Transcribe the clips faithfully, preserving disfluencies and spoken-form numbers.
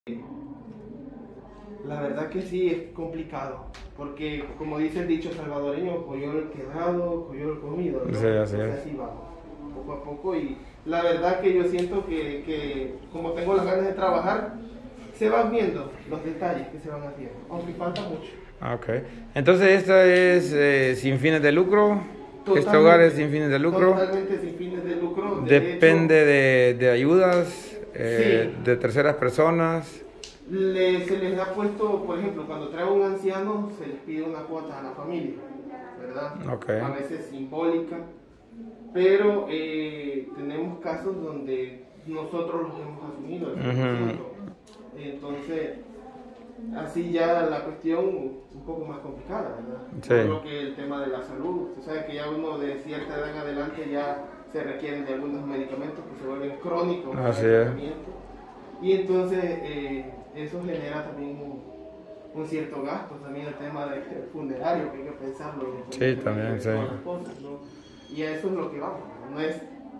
La verdad que sí es complicado, porque como dice el dicho salvadoreño, coyol quebrado, coyol comido, ¿no? Sí, así Entonces, es. así vamos, poco a poco, y la verdad que yo siento que, que como tengo las ganas de trabajar, se van viendo los detalles que se van haciendo, aunque falta mucho. Ok. Entonces, ¿esto es eh, sin fines de lucro? ¿Este Totalmente, hogar es sin fines de lucro? Totalmente sin fines de lucro. De ¿Depende hecho, de, de ayudas eh, sí. de terceras personas? Le, se les ha puesto, por ejemplo, cuando trae un anciano, se les pide una cuota a la familia, ¿verdad? Okay. A veces simbólica, pero eh, tenemos casos donde nosotros los hemos asumido. Uh-huh. Entonces, así ya la cuestión un poco más complicada, ¿verdad? Sí. Por lo que el tema de la salud, tú sabes que ya uno de cierta edad en adelante ya se requieren de algunos medicamentos que se vuelven crónicos. Así es. Y entonces eh, eso genera también un, un cierto gasto, también el tema del funerario, que hay que pensarlo. Sí, también, sí. Cosas, ¿no? Y a eso es lo que vamos, ¿no? No es,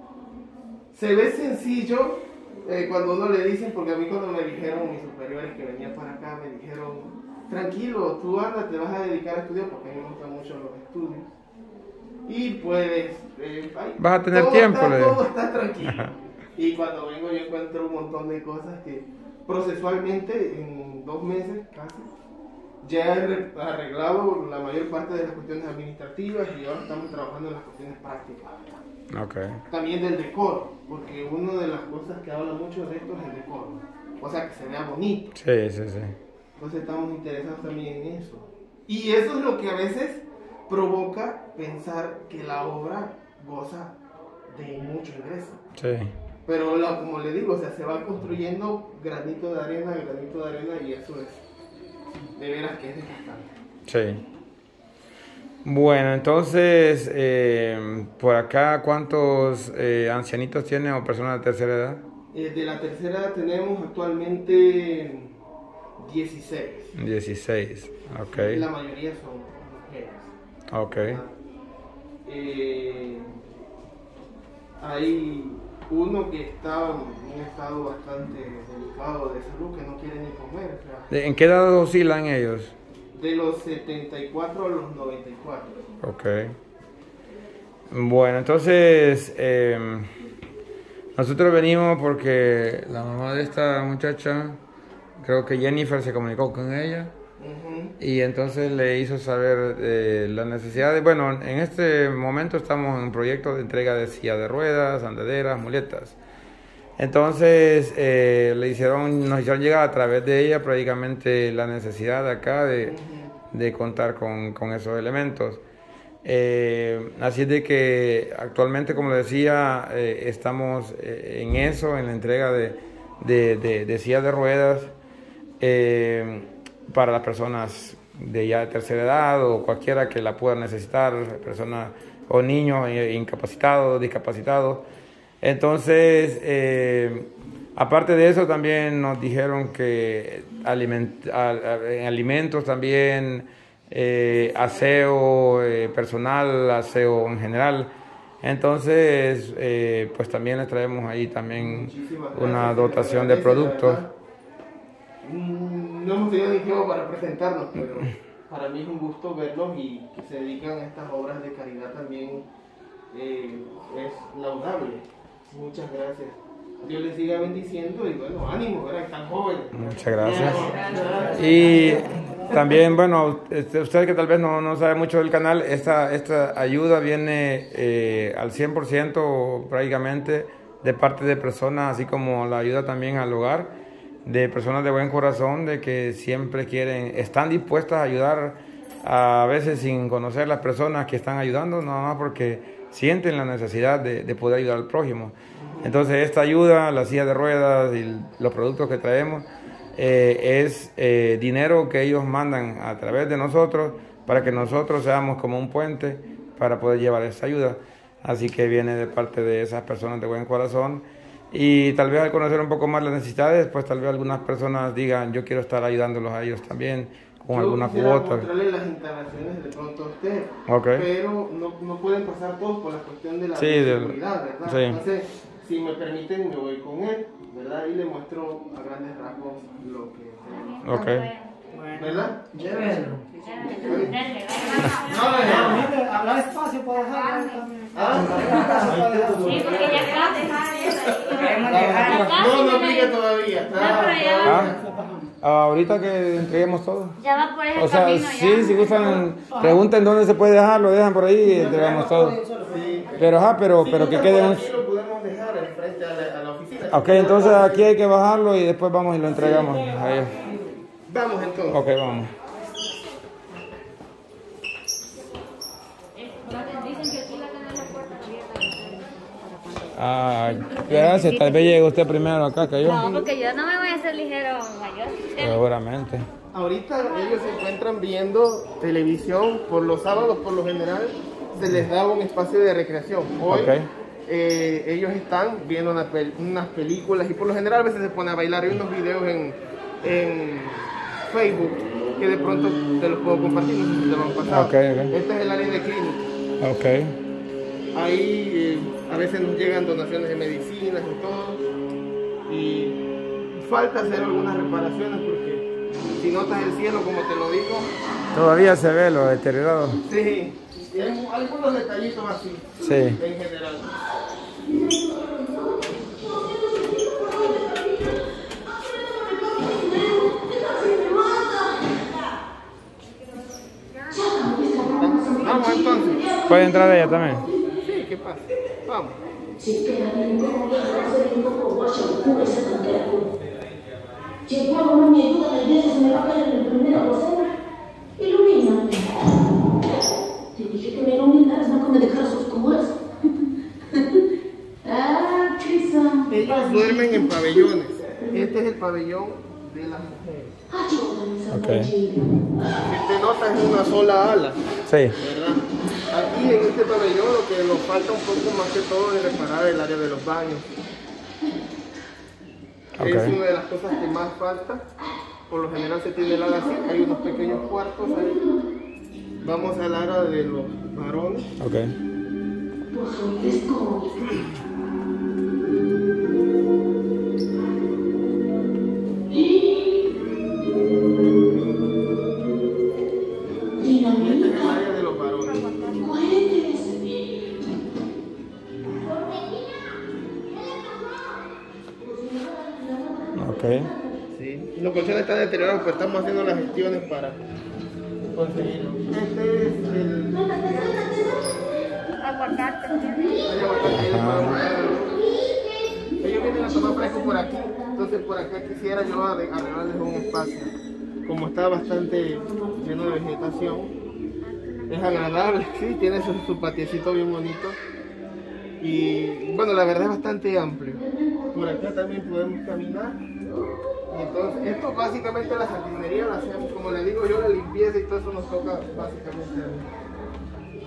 se ve sencillo eh, cuando uno le dicen, porque a mí cuando me dijeron mis superiores que venían para acá, me dijeron, tranquilo, tú anda, te vas a dedicar a estudiar, porque a mí me gustan mucho los estudios. Y puedes, eh, ay, vas a tener todo tiempo. Está, le... todo está tranquilo. Y cuando vengo yo encuentro un montón de cosas que procesualmente en dos meses casi ya he arreglado la mayor parte de las cuestiones administrativas y ahora estamos trabajando en las cuestiones prácticas. Okay. También del decoro, porque una de las cosas que habla mucho de esto es el decoro, o sea que se vea bonito. Sí, sí, sí. Entonces estamos interesados también en eso. Y eso es lo que a veces provoca pensar que la obra goza de mucho ingreso. Sí. Pero la, como le digo, o sea, se va construyendo granito de arena, granito de arena, y eso es, de veras que es desgastante. Sí. Bueno, entonces, eh, por acá, ¿cuántos eh, ancianitos tienen o personas de tercera edad? Eh, de la tercera edad tenemos actualmente dieciséis. dieciséis, ok. La mayoría son mujeres. Ok. Eh, hay uno que está en un estado bastante delicado de salud, que no quiere ni comer. O sea, ¿En qué edad oscilan ellos? De los setenta y cuatro a los noventa y cuatro. Ok. Bueno, entonces, eh, nosotros venimos porque la mamá de esta muchacha, creo que Jennifer se comunicó con ella. Uh-huh. Y entonces le hizo saber eh, la necesidad de, bueno, en este momento estamos en un proyecto de entrega de silla de ruedas, andederas, muletas. Entonces eh, le hicieron, nos hicieron llegar a través de ella prácticamente la necesidad de acá de, uh-huh. de contar con, con esos elementos. Eh, así de que actualmente, como le decía, eh, estamos eh, en eso, en la entrega de, de, de, de sillas de ruedas. Eh, para las personas de ya de tercera edad o cualquiera que la pueda necesitar, personas o niños incapacitados, discapacitados. Entonces, eh, aparte de eso, también nos dijeron que aliment, en alimentos también, eh, aseo eh, personal, aseo en general. Entonces, eh, pues también les traemos ahí también una dotación de productos. No hemos tenido ni tiempo para presentarnos, pero para mí es un gusto verlos y que se dedican a estas obras de caridad también eh, es laudable. Muchas gracias. Dios les siga bendiciendo y bueno, ánimo, ¿verdad? Están jóvenes. Muchas gracias. Y también, bueno, usted que tal vez no, no sabe mucho del canal, esta, esta ayuda viene eh, al cien por ciento prácticamente de parte de personas, así como la ayuda también al hogar, de personas de buen corazón, de que siempre quieren, están dispuestas a ayudar, a veces sin conocer las personas que están ayudando, nada más porque sienten la necesidad de, de poder ayudar al prójimo. Entonces esta ayuda, la silla de ruedas y los productos que traemos, eh, es eh, dinero que ellos mandan a través de nosotros para que nosotros seamos como un puente para poder llevar esa ayuda. Así que viene de parte de esas personas de buen corazón. Y tal vez al conocer un poco más las necesidades, pues tal vez algunas personas digan, yo quiero estar ayudándolos a ellos también, con yo alguna cuota. Mostrarle las instalaciones de pronto a usted, okay. Pero no, no pueden pasar todos por la cuestión de la sí, seguridad, ¿verdad? Sí. Entonces, si me permiten me voy con él, ¿verdad? Y le muestro a grandes rasgos lo que tenemos. Ok. ¿Verdad? Llévenlo. No, no, Mire, hablar espacio para dejarlo también. Ah, Sí, porque ya acá dejar no, no aplica todavía. Está, Ah, ahorita que entreguemos todo. ya va por ese O sea, camino sí, ya. si gustan, pregunten dónde se puede dejar, lo dejan por ahí y entregamos todo. Sí. Pero, ajá, pero, pero que quede un... Aquí lo podemos dejar enfrente a la, a la oficina. Ok, entonces aquí hay que bajarlo y después vamos y lo entregamos a ellos. Vamos entonces. Ok, vamos. Dicen que aquí la tienen la puerta abierta. Ah, gracias, tal vez llegue usted primero acá que yo. No, porque yo no me voy a hacer ligero mayor. Seguramente. Ahorita ellos se encuentran viendo televisión por los sábados, por lo general se les da un espacio de recreación. Hoy Ok. eh, ellos están viendo una pel- unas películas y por lo general a veces se ponen a bailar. Hay unos videos en, en Facebook que de pronto te los puedo compartir, no sé si te lo han pasado. Ok, ok. Este es el área de clínica. Ok. Ahí eh, a veces nos llegan donaciones de medicinas y todo. Y falta hacer algunas reparaciones porque si notas el cielo, como te lo digo, Todavía se ve lo deteriorado. sí, y hay algunos detallitos así, Sí. en general. Vamos entonces. ¿Puede entrar ella también? Sí, ¿qué pasa? Vamos. Llegó una me ayuda a la iglesia, se me va a caer en el primero docena. Ilumíname. Te dije que me iluminaras, no que me dejaras oscuras. Ah, Chisa. Ellos duermen en pabellones. Este es el pabellón de las mujeres. Ok. Si te notas es una sola ala, Sí. ¿verdad? Aquí en este pabellón lo que nos falta un poco más que todo es reparar el área de los baños. Ok. Es una de las cosas que más falta. Por lo general se tiene el ala así, hay unos pequeños cuartos ahí. Vamos al área de los varones. Ok. Pues refresco. Este es el área de los varones. Cohetes. Ok. Sí. Los colchones están deteriorados, pero estamos haciendo las gestiones para conseguirlo. Este es el... Aguacate. hay aguacate ahí para buscarlo. Ellos vienen a tomar fresco por aquí, entonces por acá quisiera yo arre- arreglarles un espacio. Como está bastante lleno de vegetación, es agradable, sí, tiene su, su patiecito bien bonito. Y bueno, la verdad es bastante amplio. Por acá también podemos caminar. Entonces, esto básicamente la jardinería la hacemos, como le digo yo, la limpieza y todo eso nos toca básicamente a mí.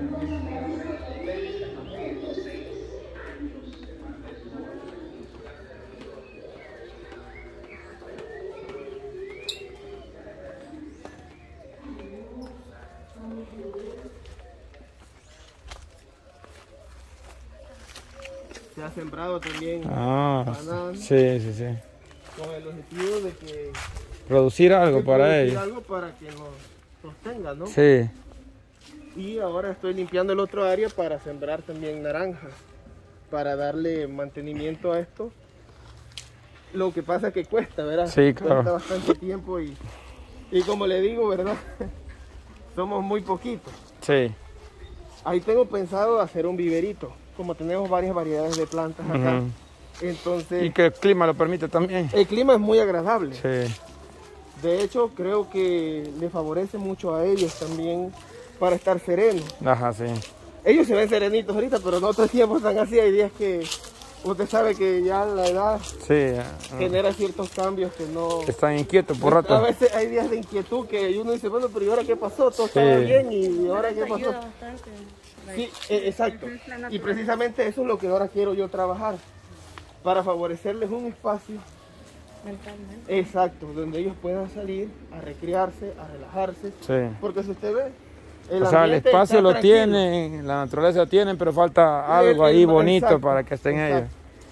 Se ha sembrado también Ah, bananas sí, sí, sí. con el objetivo de que Producir algo de para producir ellos. algo para que nos sostenga, ¿no? Sí. Y ahora estoy limpiando el otro área para sembrar también naranjas, para darle mantenimiento a esto. Lo que pasa es que cuesta, ¿verdad? Sí, claro. Cuesta bastante tiempo y, y como le digo, ¿verdad? Somos muy poquitos. Sí. Ahí tengo pensado hacer un viverito, como tenemos varias variedades de plantas acá. Ujú. Entonces, Y que el clima lo permite también. el clima es muy agradable. Sí. De hecho, creo que le favorece mucho a ellos también para estar serenos. Ajá, sí. Ellos se ven serenitos ahorita, pero no todo el tiempo están así. Hay días que usted sabe que ya la edad Sí. ah, genera ciertos cambios que no... Están inquietos por A rato. veces hay días de inquietud que uno dice, bueno, pero ¿y ahora qué pasó? Todo estaba Sí. bien y ahora qué pasó. Ayuda bastante. Sí, eh, exacto. Ujú, la Y naturaleza. precisamente eso es lo que ahora quiero yo trabajar, para favorecerles un espacio Mentalmente. exacto, donde ellos puedan salir a recrearse, a relajarse. Sí. Porque si usted ve, O sea, el ambiente espacio está lo tranquilo. tienen, la naturaleza lo tienen, pero falta El- algo el- ahí bonito exacto, para que estén exacto. ellos.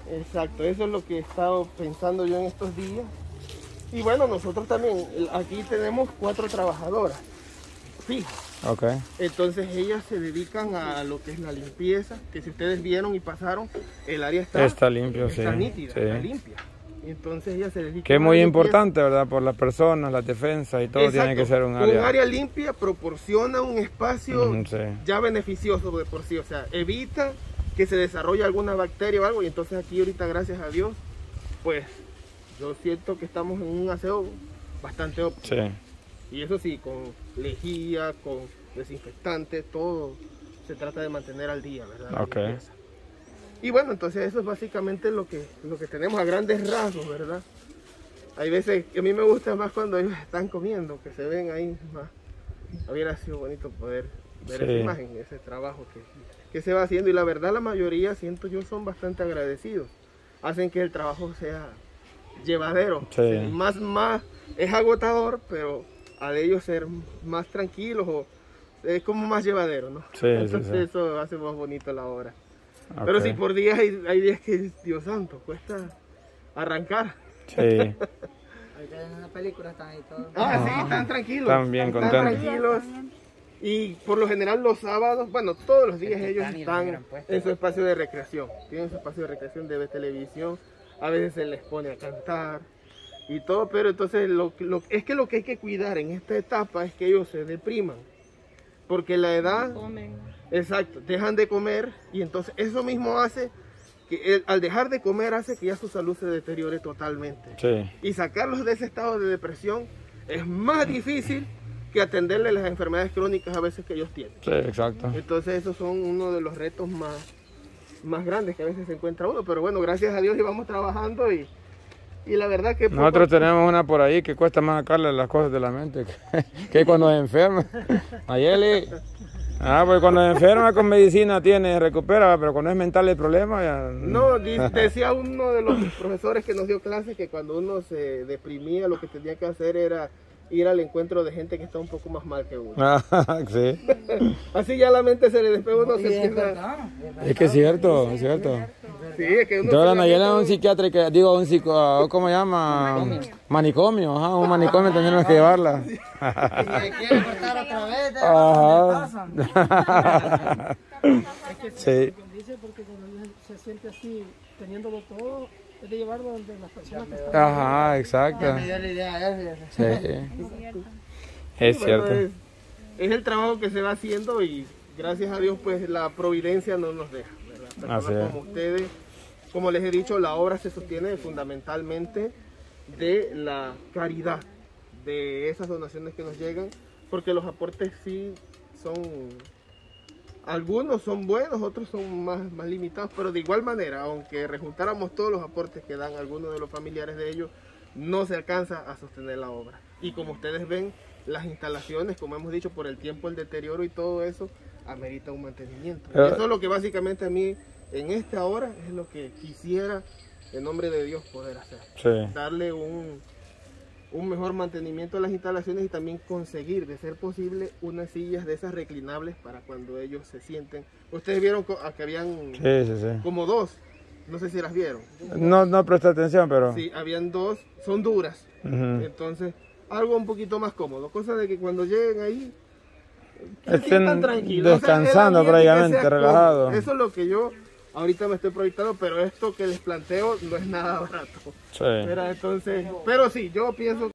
Exacto, eso es lo que he estado pensando yo en estos días. Y bueno, nosotros también, aquí tenemos cuatro trabajadoras fijas. Ok. Entonces ellas se dedican a lo que es la limpieza, que si ustedes vieron y pasaron, el área está, Está limpio, está sí, nítida, sí. está limpia. Y entonces ellas se dedican Que es a muy la importante, ¿verdad? Por las personas, las defensas y todo. Exacto. Tiene que ser un área. Un área limpia proporciona un espacio Ujú, sí. ya beneficioso de por sí, o sea, evita que se desarrolle alguna bacteria o algo, y entonces aquí ahorita, gracias a Dios, pues yo siento que estamos en un aseo bastante óptimo. Sí. Y eso sí, con lejía, con desinfectante, todo se trata de mantener al día, ¿verdad? La Ok. limpieza. Y bueno, entonces eso es básicamente lo que, lo que tenemos a grandes rasgos, ¿verdad? Hay veces que a mí me gusta más cuando ellos están comiendo, que se ven ahí más. Hubiera sido bonito poder ver Sí. esa imagen, ese trabajo que, que se va haciendo. Y la verdad, la mayoría, siento yo, son bastante agradecidos. Hacen que el trabajo sea llevadero. Sí. O sea, más, más, es agotador, pero al ellos ser más tranquilos o es como más llevadero, ¿no? Sí, Entonces sí, sí. eso hace más bonito la obra. Ok. Pero sí, por días hay, hay días que, Dios santo, cuesta arrancar. Sí. Ahorita en una película están ahí todos. Ah, sí, están tranquilos. Están bien están contentos. tranquilos. Y por lo general los sábados, bueno, todos los días Es que ellos están y están miran, pues. en su espacio de recreación. Tienen su espacio de recreación de ver televisión. A veces se les pone a cantar y todo, pero entonces lo, lo, es que lo que hay que cuidar en esta etapa es que ellos se depriman. Porque la edad, Comen. exacto, dejan de comer y entonces eso mismo hace que el- al dejar de comer hace que ya su salud se deteriore totalmente. Sí. Y sacarlos de ese estado de depresión es más difícil que atenderle las enfermedades crónicas a veces que ellos tienen. Sí, exacto. Entonces esos son uno de los retos más, más grandes que a veces se encuentra uno. Pero bueno, gracias a Dios íbamos trabajando y, y la verdad que... poco- Nosotros tenemos una por ahí que cuesta más sacarle las cosas de la mente que, que cuando se enferma. Ayeli. Ah, pues cuando se enferma con medicina tiene, recupera, pero cuando es mental el problema ya... No, di- decía uno de los profesores que nos dio clase que cuando uno se deprimía lo que tenía que hacer era ir al encuentro de gente que está un poco más mal que uno. Ah, sí. Así ya la mente se le despega, uno Y se es empieza... verdad, es verdad. Es que es cierto, es cierto. Sí, es que uno Entonces la se Nayela es lamenta- un psiquiatra, que, digo, un psico, ¿cómo se llama? Manicomio, ajá, un manicomio tenemos que llevarla. Si le quieren cortar otra vez, Ajá. ¿qué pasa? Sí, Dice porque cuando uno se siente así, teniéndolo todo, es de llevarlo donde las personas que están. ajá, exacto. Me dio la idea a él. Sí, es Bueno, cierto. es, es el trabajo que se va haciendo y gracias a Dios pues la providencia no nos deja, ¿verdad? Personas Así es. como ustedes, como les he dicho, la obra se sostiene fundamentalmente de la caridad, de esas donaciones que nos llegan, porque los aportes sí son, algunos son buenos, otros son más, más limitados, pero de igual manera, aunque rejuntáramos todos los aportes que dan algunos de los familiares de ellos, no se alcanza a sostener la obra. Y como ustedes ven, las instalaciones, como hemos dicho, por el tiempo, el deterioro y todo eso, amerita un mantenimiento. Pero- Eso es lo que básicamente a mí, en esta hora, es lo que quisiera, en nombre de Dios, poder hacer. Sí, Darle un, un mejor mantenimiento a las instalaciones y también conseguir, de ser posible, unas sillas de esas reclinables para cuando ellos se sienten. Ustedes vieron co- a que habían sí, sí, sí. como dos, no sé si las vieron. No, no presté atención, pero... Sí, habían dos, son duras. Ujú. Entonces, algo un poquito más cómodo. Cosa de que cuando lleguen ahí, se Estén sientan tranquilos. descansando el ambiente prácticamente, que sea relajados. cómodo. Eso es lo que yo ahorita me estoy proyectando, pero esto que les planteo no es nada barato. Sí. Era entonces, pero sí, yo pienso